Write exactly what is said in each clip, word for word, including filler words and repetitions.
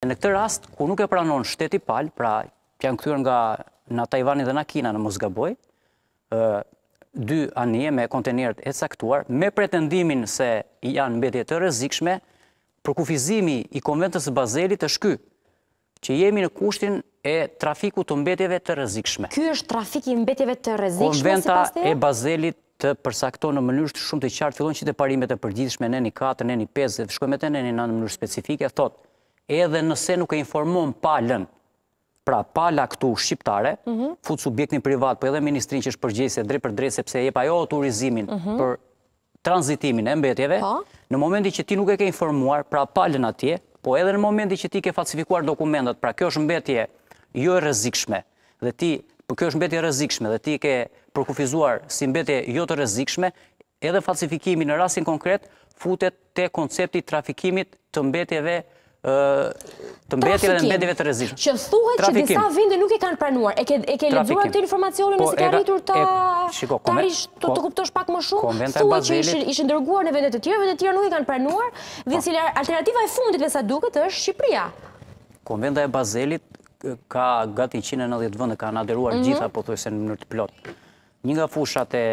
Në këtë rast, ku nuk e pranon shteti palë, pra që janë kthyer nga na Tajvani dhe na Kina në mos gaboj, dy anije me kontenerët e caktuar, me pretendimin se janë mbetje të rrezikshme, përkufizimi i Konventës së Bazelit është ky, që jemi në kushtin e trafikut të mbetjeve të rrezikshme. Ky është trafiki i mbetjeve të rrezikshme Konventa sipas teje? e Bazelit të përsakton në mënyrë shumë të qartë, fillon që të parimet e përgjithshme neni katër, neni pesë, dhe shkojmë te neni nëntë në mënyrë specifike, thot, edhe nëse nuk e informon palën, pra pala këtu shqiptare, fut subjektin privat, po edhe ministrin që është përgjegjëse drejt për drejt sepse jep ajo autorizimin për tranzitimin e mbetjeve, në momenti që ti nuk e ke informuar, pra palën atje, po edhe në momenti që ti ke falsifikuar dokumentat, pra kjo është mbetje jo e rrezikshme, dhe ti, por kjo është mbetje e rrezikshme dhe ti ke përkufizuar si mbetje jo të rrezikshme, edhe falsifikimi në rastin konkret futet te koncepti i trafikimit të mbetjeve të mbetjeve dhe mbetjeve të rrezikshme. Që thuhet që disa vende nuk e kanë pranuar. E ke lexuar këtë informacionin nëse ke arritur ta të kuptosh pak më shumë? Thuhet që ishin dërguar në vende të tjera, vende të tjera nuk e kanë pranuar, dhe cila alternativa e fundit me sa duket është Shqipëria. Konventa e Bazelit ka gati njëqind e nëntëdhjetë vende, kanë aderuar gjitha pothuajse në mënyrë të plot. Një nga fushat e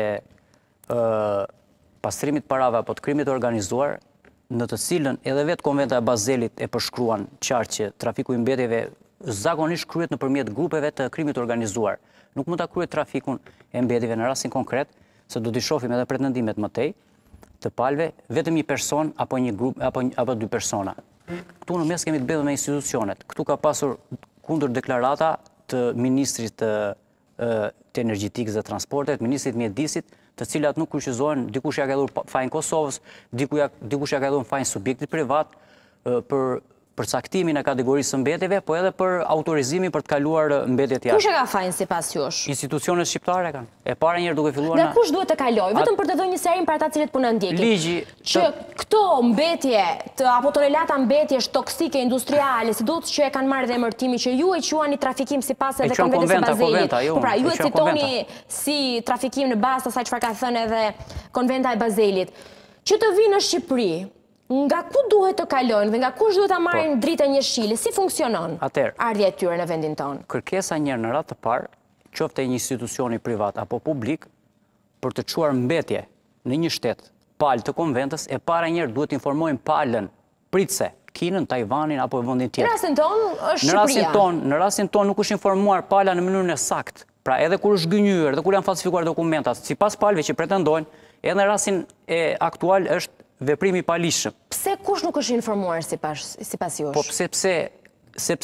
pastrimit parave apo të krimit të organizuar, në të cilën edhe vetë Konventa e Bazelit e përshkruan qartë që trafiku i mbetjeve zakonisht kryhet nëpërmjet grupeve të krimit organizuar. Nuk mund ta kryet trafikun e mbetjeve në rastin konkret, se do t'i shohim edhe pretendimet më tej të palëve, vetëm një person apo një grup apo apo dy persona. Ktu në mes kemi të bëjmë me institucionet. Ktu ka pasur kundër deklarata të ministrit të, të energjetikës dhe transportet, ministrit mjedisit, të cilat nuk kryqëzohen, dikush ja ka dhënë fajin Kosovës, dikush ja ka dhënë fajin subjektit privat për përcaktimin e kategorisë së mbetjeve, po edhe për autorizimin për të kaluar mbetjet jashtë. Kush e ka fajin sipas jush? Institucionet shqiptare kanë. E para njëherë duke filluar na. Dhe kush duhet të kalojë? Vetëm për të dhënë një serim për ata cilët po na ndjekin. Ligji që këto mbetje të apo tonelata mbetjesh toksike industriale, sidoqë që e kanë marrë dhe emërtimin që ju e quani trafikim sipas edhe Konventës së Bazelit. Po pra, ju e citoni si trafikim në bazë të asaj çfarë ka thënë edhe Konventa e Bazelit. Që të vinë në Shqipëri, nga ku duhet të kalojnë dhe nga kush duhet ta marrin dritën njëshile, si funksionon ardhja e tyre në vendin tonë? Kërkesa njërë në ratë të parë, qofte një institucioni privat apo publik, për të çuar mbetje në një shtet palë të konventës, e para njërë duhet informojnë palën pritse, Kinën, Tajvanin apo vendin tjetër. Në rastin tonë është Shqipëria. Në rastin tonë nuk është informuar pala në mënyrën e saktë. Pra edhe kur është gënjur dhe kur janë falsifikuar dokumentat, sipas palëve që pretendojnë, edhe në rastin e aktual është veprimi i palishëm. Pse kush nuk është informuar sipas sipas jush? Po pse pse